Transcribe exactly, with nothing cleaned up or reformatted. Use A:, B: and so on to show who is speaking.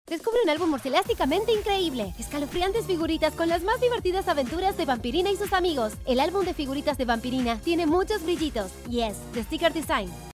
A: Descubre un álbum morcelásticamente increíble. Escalofriantes figuritas con las más divertidas aventuras de Vampirina y sus amigos. El álbum de figuritas de Vampirina tiene muchos brillitos. Yes, de Sticker Design.